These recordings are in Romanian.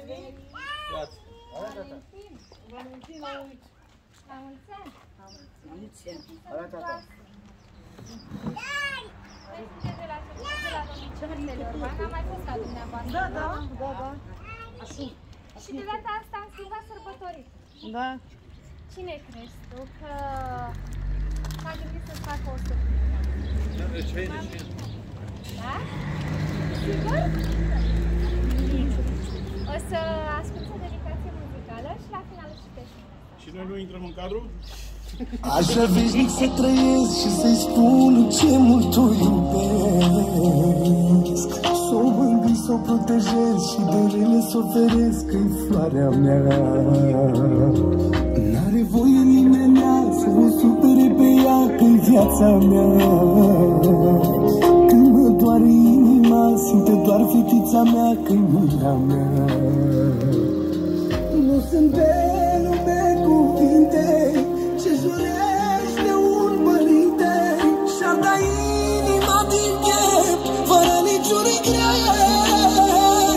Valentin, la mulți ani. La mulți ani. Am mai fost la dumneavoastră. Da. Și de data asta am schimbat sărbătorit. Da. Cine crezi tu că m-a gândit să-ți facă o surpriză? Da? Sigur? O să ascult o dedicație muzicală și la final își citești. Și noi nu intrăm în cadru? Aș vrea veșnic să trăiesc și să-i spun ce mult o iubesc. S-o mângâi, s-o protejez și de rele s-o feresc, că-i floarea mea. N-are voie nimenea să o supere pe ea, că-i viața mea. Când mă doare inima, simte doar fetița mea, că-i mâna mea. Nu sunt pe lume cuvinte ce jurește un părinte și-ar da inima din piept fără niciun regret.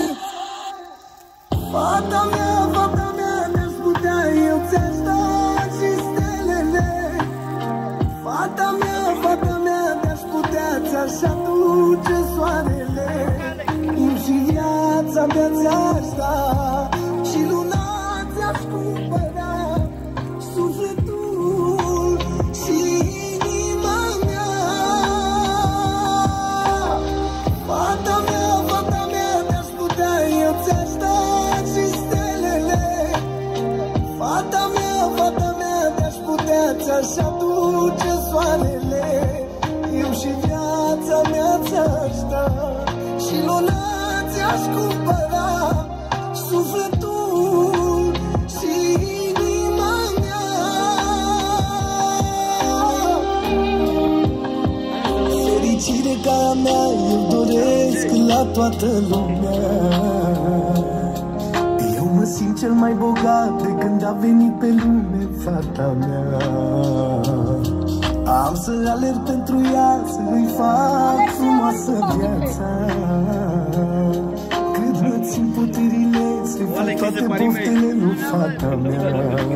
Fata mea, mi-aș putea, eu ți-aș da și stelele. Fata mea, mi-aș putea, ți-aș aduce soarele. Eu și viața mea ți-aș da și luna ți-aș cumpăra. Sufletul și inima mea. Fata mea, mi-aș putea, eu ți-aș da și stelele. Fata mea, mi-aș putea, ți-aș aduce soarele. Eu și viața mea ți-aș da și luna ți-aș cumpăra. Sufletul și inima mea. Fericire ca a mea eu doresc la toată lumea. Eu mă simt cel mai bogat de când a venit pe lume fata mea. Am să alerg pentru ea, să îi fac frumoasă viața. Cât mă țin puterile, să-i fac toate poftele lui fata mea.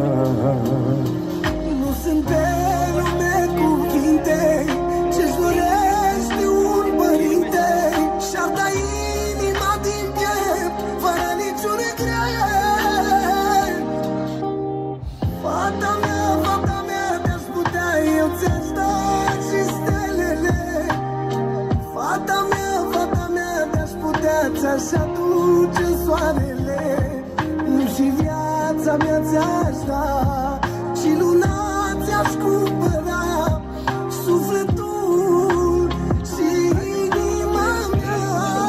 Nu sunt pe lume cuvinte ce jurește un părinte și-ar da inima din piept fără niciun regret. Fata mea, mi-aș putea, eu ți-aș da și stelele. Fata mea, mi-aș putea, ți-aș aduce soarele. Eu și viața mea ți-aș da și luna ți-aș cumpăra. Sufletul și inima mea.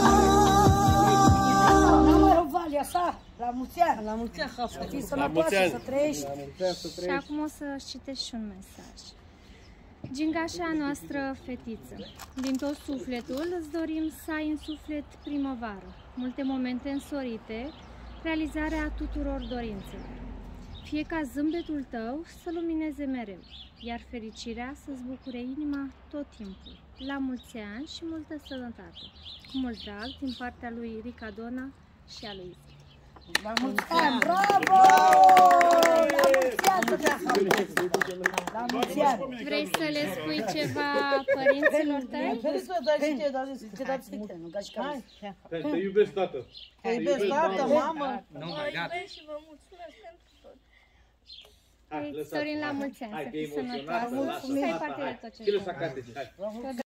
Valia sa, la mulți ani. La mulți ani, să fii sănătoasă, să trăiești. Și acum o să citești și un mesaj. Gingașa noastră fetiță, din tot sufletul îți dorim să ai în suflet primăvară, multe momente însorite, realizarea tuturor dorințelor. Fie ca zâmbetul tău să lumineze mereu, iar fericirea să-ți bucure inima tot timpul. La mulți ani și multă sănătate. Cu mult drag din partea lui Ricadona și a lui Izzy. La mulți ani, bravo! La mulți ani! Vrei să le spui ceva părinților tăi? Te iubesc, tată. Te iubesc, tată, mamă! Vă iubesc și vă mulțumesc pentru tot. Sorin, la mulți ani, să fii sănătoasă și să ai parte de tot ce